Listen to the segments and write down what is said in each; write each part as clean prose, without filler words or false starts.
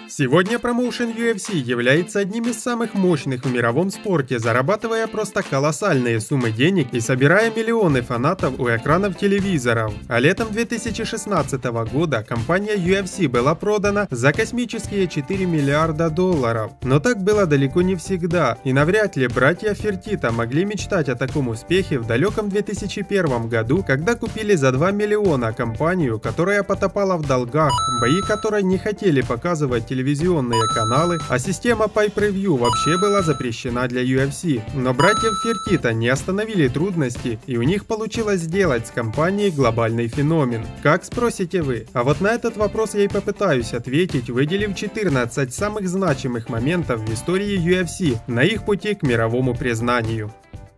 Сегодня промоушен UFC является одним из самых мощных в мировом спорте, зарабатывая просто колоссальные суммы денег и собирая миллионы фанатов у экранов телевизоров. А летом 2016 года компания UFC была продана за космические $4 миллиарда. Но так было далеко не всегда, и навряд ли братья Фертита могли мечтать о таком успехе в далеком 2001 году, когда купили за $2 миллиона компанию, которая потопала в долгах, бои которой не хотели показывать телевизионные каналы, а система Pay-Per-View вообще была запрещена для UFC. Но братьев Фертита не остановили трудности, и у них получилось сделать с компанией глобальный феномен. Как, спросите вы? А вот на этот вопрос я и попытаюсь ответить, выделив 14 самых значимых моментов в истории UFC на их пути к мировому признанию.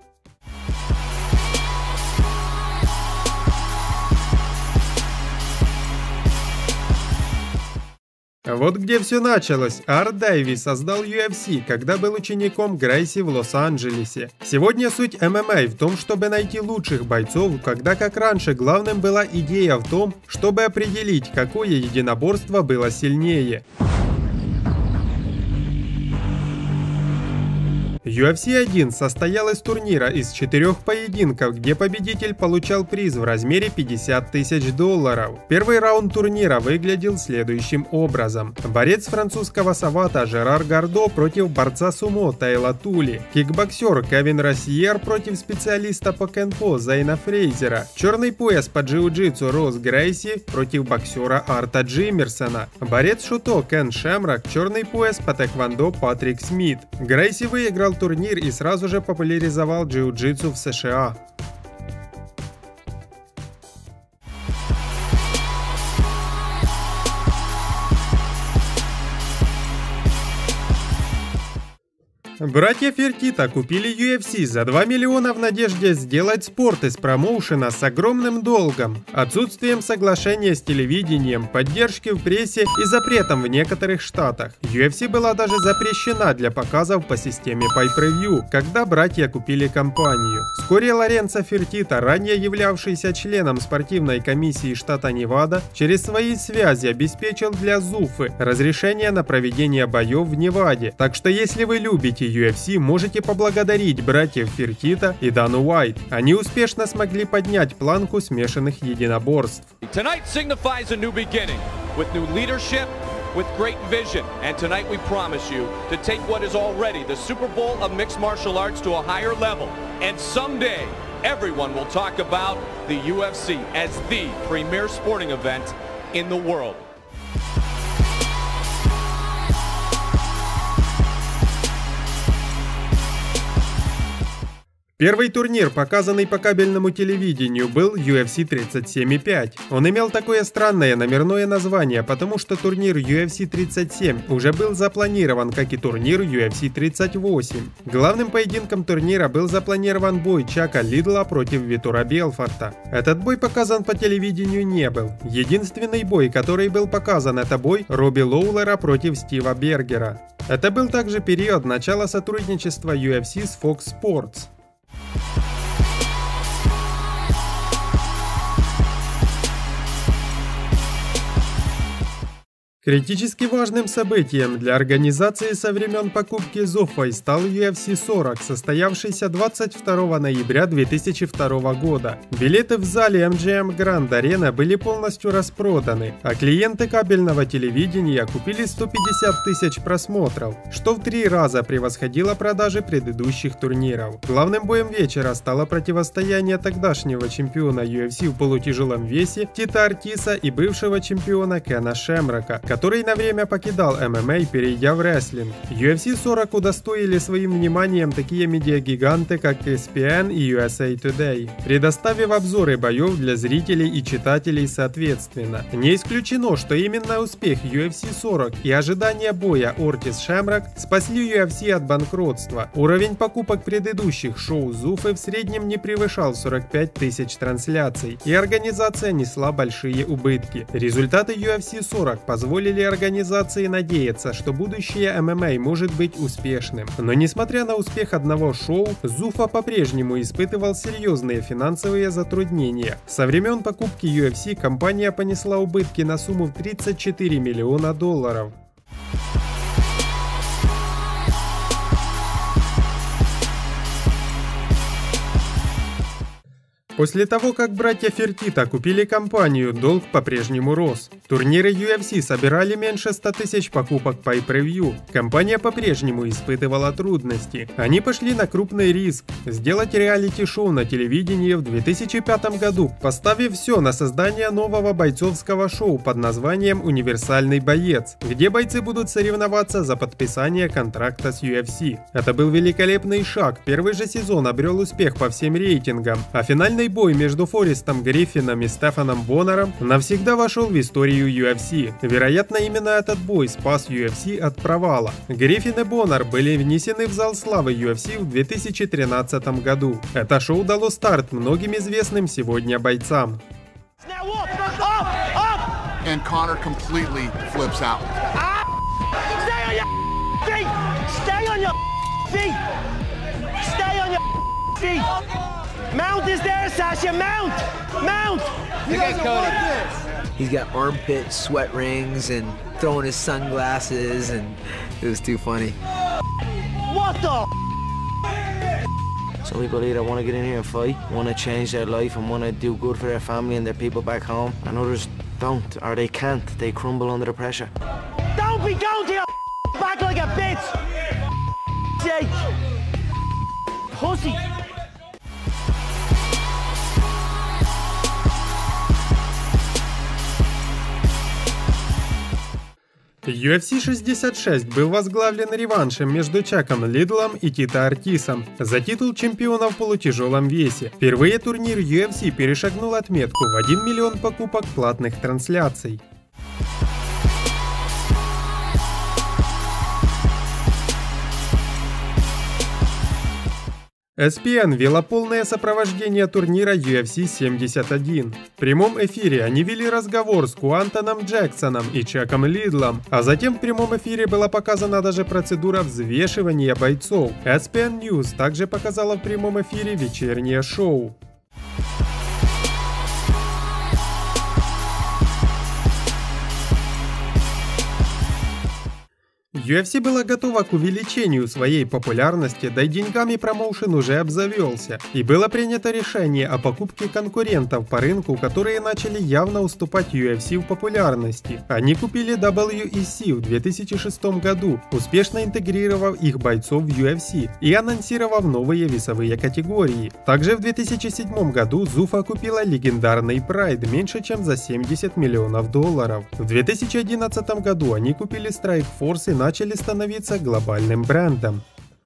Вот где все началось. Арт Дэвис создал UFC, когда был учеником Грейси в Лос-Анджелесе. Сегодня суть ММА в том, чтобы найти лучших бойцов, когда как раньше главным была идея в том, чтобы определить, какое единоборство было сильнее. UFC 1 состоял из турнира из 4 поединков, где победитель получал приз в размере $50 тысяч. Первый раунд турнира выглядел следующим образом. Борец французского Савата Жерар Гордо против борца сумо Тейла Тули. Кикбоксер Кевин Россиер против специалиста по кенпо Зейна Фрейзера. Черный пояс по джиу-джитсу Росс Грейси против боксера Арта Джиммерсона. Борец шуто Кен Шемрак, черный пояс по тэквондо Патрик Смит. Грейси выиграл турнир и сразу же популяризовал джиу-джитсу в США. Братья Фертита купили UFC за $2 миллиона в надежде сделать спорт из промоушена с огромным долгом, отсутствием соглашения с телевидением, поддержки в прессе и запретом в некоторых штатах. UFC была даже запрещена для показов по системе Pay-Per-View, когда братья купили компанию. Вскоре Лоренцо Фертита, ранее являвшийся членом спортивной комиссии штата Невада, через свои связи обеспечил для Зуфы разрешение на проведение боев в Неваде. Так что если вы любите UFC, можете поблагодарить братьев Фертита и Дану Уайт. Они успешно смогли поднять планку смешанных единоборств. Tonight signifies a new beginning with new leadership, with great vision, and tonight we promise you to take what is already the Super Bowl of mixed martial arts to a higher level. And someday, everyone will talk about the UFC as the premier sporting event in the world. Первый турнир, показанный по кабельному телевидению, был UFC 37.5. Он имел такое странное номерное название, потому что турнир UFC 37 уже был запланирован, как и турнир UFC 38. Главным поединком турнира был запланирован бой Чака Лидла против Витура Белфорта. Этот бой показан по телевидению не был. Единственный бой, который был показан, это бой Робби Лоулера против Стива Бергера. Это был также период начала сотрудничества UFC с Fox Sports. Критически важным событием для организации со времен покупки Зуфой стал UFC 40, состоявшийся 22 ноября 2002 года. Билеты в зале MGM Grand Arena были полностью распроданы, а клиенты кабельного телевидения купили 150 тысяч просмотров, что в 3 раза превосходило продажи предыдущих турниров. Главным боем вечера стало противостояние тогдашнего чемпиона UFC в полутяжелом весе Тита Ортиса и бывшего чемпиона Кена Шемрака, который на время покидал ММА, перейдя в рестлинг. UFC 40 удостоили своим вниманием такие медиагиганты, как ESPN и USA Today, предоставив обзоры боев для зрителей и читателей соответственно. Не исключено, что именно успех UFC 40 и ожидание боя Ортис-Шемрак спасли UFC от банкротства. Уровень покупок предыдущих шоу Зуфы в среднем не превышал 45 тысяч трансляций, и организация несла большие убытки. Результаты UFC 40 позволили организации надеяться, что будущее ММА может быть успешным. Но несмотря на успех одного шоу, Зуфа по-прежнему испытывал серьезные финансовые затруднения. Со времен покупки UFC компания понесла убытки на сумму в $34 миллиона. После того, как братья Фертита купили компанию, долг по-прежнему рос. Турниры UFC собирали меньше 100 тысяч покупок pay-per-view. Компания по-прежнему испытывала трудности. Они пошли на крупный риск – сделать реалити-шоу на телевидении в 2005 году, поставив все на создание нового бойцовского шоу под названием «Универсальный боец», где бойцы будут соревноваться за подписание контракта с UFC. Это был великолепный шаг. Первый же сезон обрел успех по всем рейтингам, а финальный бой между Форестом Гриффином и Стефаном Боннером навсегда вошел в историю UFC. Вероятно, именно этот бой спас UFC от провала. Гриффин и Боннер были внесены в зал славы UFC в 2013 году. Это шоу дало старт многим известным сегодня бойцам. And Conor completely flips out. Stay on your feet! Stay on your feet! Stay on your feet! Mount is there, Sasha! Mount! Mount! Look at Cody. He's got armpit sweat rings and throwing his sunglasses, and it was too funny. What the? Some people either want to get in here and fight, want to change their life and want to do good for their family and their people back home, and others don't, or they can't. They crumble under the pressure. Don't be going to your back like a bitch! Jake! Pussy! UFC 66 был возглавлен реваншем между Чаком Лидлом и Тито Ортисом за титул чемпиона в полутяжелом весе. Впервые турнир UFC перешагнул отметку в 1 миллион покупок платных трансляций. ESPN вела полное сопровождение турнира UFC 71. В прямом эфире они вели разговор с Куантоном Джексоном и Чаком Лидлом, а затем в прямом эфире была показана даже процедура взвешивания бойцов. ESPN News также показала в прямом эфире вечернее шоу. UFC была готова к увеличению своей популярности, да и деньгами промоушен уже обзавелся, и было принято решение о покупке конкурентов по рынку, которые начали явно уступать UFC в популярности. Они купили WEC в 2006 году, успешно интегрировав их бойцов в UFC и анонсировав новые весовые категории. Также в 2007 году Zuffa купила легендарный Pride меньше чем за $70 миллионов. В 2011 году они купили Strikeforce и начали становиться глобальным брендом.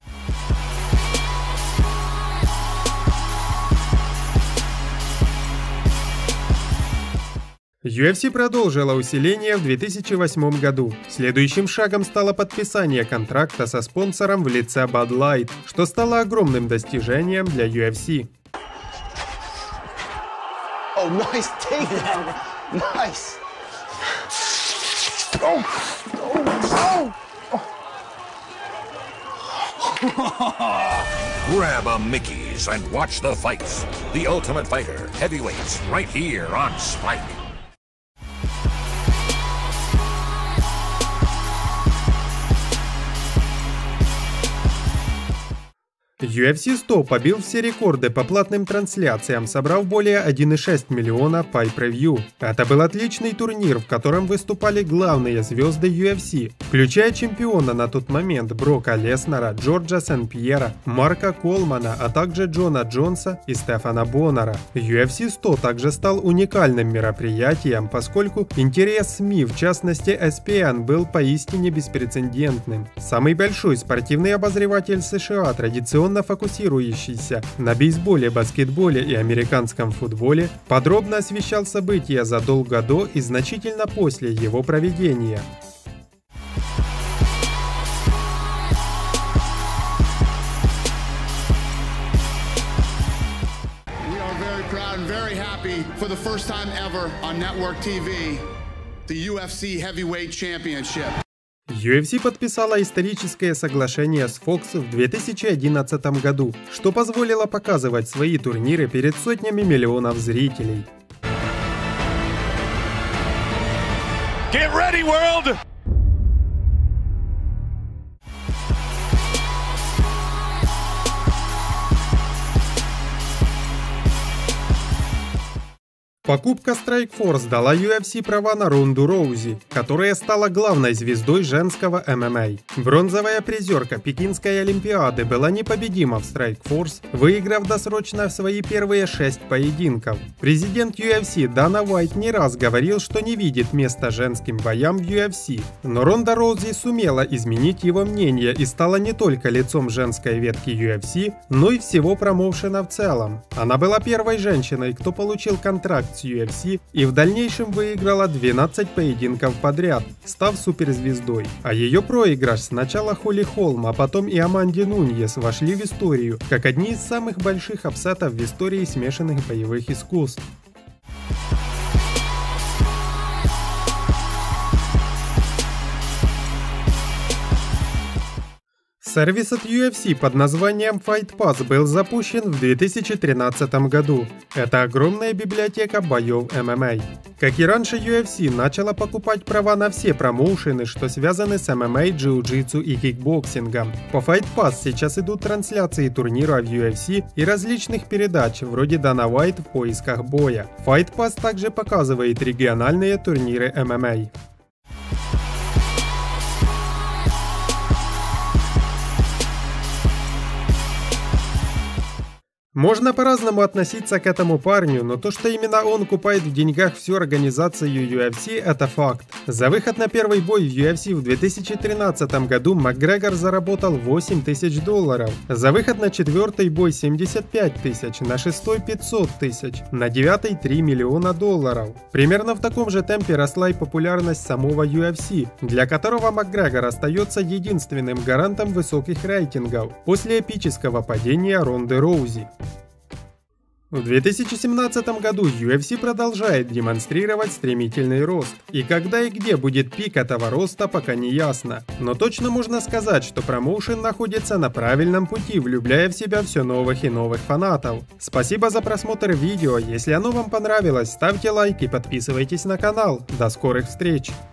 UFC продолжила усиление в 2008 году. Следующим шагом стало подписание контракта со спонсором в лице Bud Light, что стало огромным достижением для UFC. Oh, nice takedown. Nice. Grab a Mickey's and watch the fights. The Ultimate Fighter heavyweights right here on Spike. UFC 100 побил все рекорды по платным трансляциям, собрав более 1,6 миллиона pay-per-view. Это был отличный турнир, в котором выступали главные звезды UFC, включая чемпиона на тот момент Брока Леснера, Джорджа Сен-Пьера, Марка Колмана, а также Джона Джонса и Стефана Боннера. UFC 100 также стал уникальным мероприятием, поскольку интерес СМИ, в частности ESPN, был поистине беспрецедентным. Самый большой спортивный обозреватель США, традиционно фокусирующийся на бейсболе, баскетболе и американском футболе, подробно освещал события задолго до и значительно после его проведения. For the first time ever on network TV, the UFC Heavyweight Championship. UFC подписала историческое соглашение с Fox в 2011 году, что позволило показывать свои турниры перед сотнями миллионов зрителей. Get ready, world! Покупка Strikeforce дала UFC права на Ронду Роузи, которая стала главной звездой женского ММА. Бронзовая призерка Пекинской Олимпиады была непобедима в Strikeforce, выиграв досрочно свои первые 6 поединков. Президент UFC Дана Уайт не раз говорил, что не видит места женским боям в UFC, но Ронда Роузи сумела изменить его мнение и стала не только лицом женской ветки UFC, но и всего промоушена в целом. Она была первой женщиной, кто получил контракт с UFC и в дальнейшем выиграла 12 поединков подряд, став суперзвездой. А ее проигрыш сначала Холли Холм, а потом и Аманде Нуньес вошли в историю, как одни из самых больших апсетов в истории смешанных боевых искусств. Сервис от UFC под названием Fight Pass был запущен в 2013 году. Это огромная библиотека боев ММА. Как и раньше, UFC начала покупать права на все промоушены, что связаны с ММА, джиу-джитсу и кикбоксингом. По Fight Pass сейчас идут трансляции турнира в UFC и различных передач, вроде Дана Уайт в поисках боя. Fight Pass также показывает региональные турниры ММА. Можно по-разному относиться к этому парню, но то, что именно он купает в деньгах всю организацию UFC, это факт. За выход на первый бой в UFC в 2013 году Макгрегор заработал $8000, за выход на четвертый бой $75 000, на шестой $500 000, на девятый $3 миллиона. Примерно в таком же темпе росла и популярность самого UFC, для которого Макгрегор остается единственным гарантом высоких рейтингов после эпического падения Ронды Роузи. В 2017 году UFC продолжает демонстрировать стремительный рост, и когда и где будет пик этого роста, пока не ясно. Но точно можно сказать, что промоушен находится на правильном пути, влюбляя в себя все новых и новых фанатов. Спасибо за просмотр видео, если оно вам понравилось, ставьте лайк и подписывайтесь на канал. До скорых встреч!